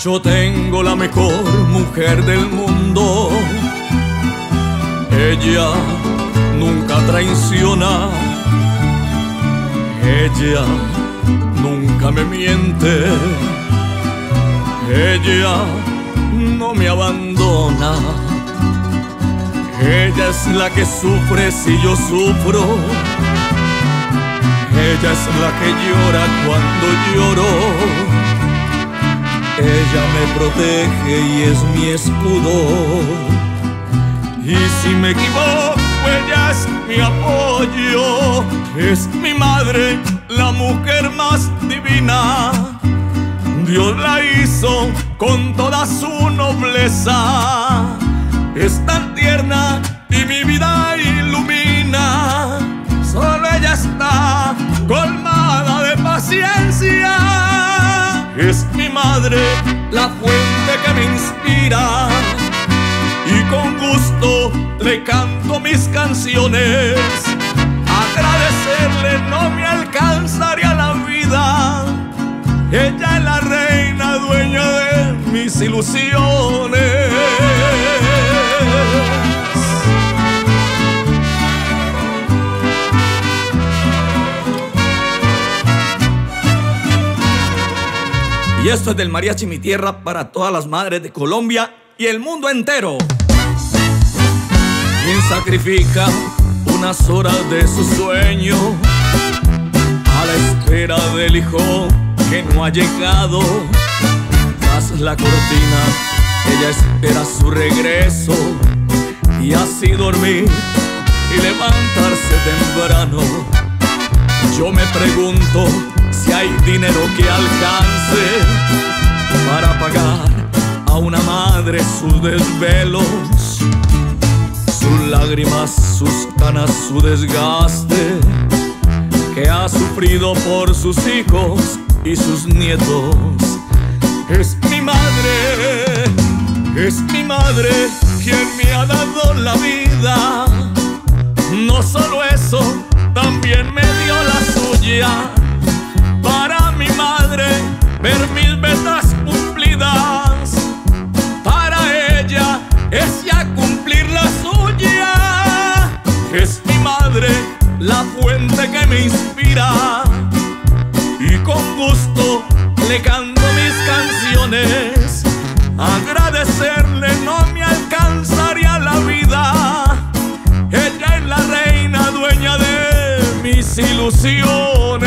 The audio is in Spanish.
Yo tengo la mejor mujer del mundo. Ella nunca traiciona. Ella nunca me miente. Ella no me abandona. Ella es la que sufre si yo sufro. Ella es la que llora cuando lloro. Ella me protege y es mi escudo. Y si me equivoco, ella es mi apoyo. Es mi madre, la mujer más divina. Dios la hizo con toda su nobleza. Es tan tierna y mi vida ilumina. Solo ella está colmada de paciencia. Es mi madre, la fuente que me inspira. Y con gusto le canto mis canciones. Agradecerle no me alcanzaría la vida. Ella es la reina, dueña de mis ilusiones. Y esto es del Mariachi Mi Tierra para todas las madres de Colombia y el mundo entero. Quien sacrifica unas horas de su sueño a la espera del hijo que no ha llegado. Tras la cortina ella espera su regreso y así dormir y levantarse temprano. Yo me pregunto si hay dinero que alcance para pagar a una madre sus desvelos, sus lágrimas, sus canas, su desgaste, que ha sufrido por sus hijos y sus nietos. Es mi madre quien me ha dado la vida. No solo eso, también me dio la suya. Para mi madre ver mis metas cumplidas. Para ella es ya cumplir la suya. Es mi madre, la fuente que me inspira. Y con gusto le canto mis canciones. Agradecerle no me alcanzaría la vida. Ella es la reina, dueña de mis ilusiones.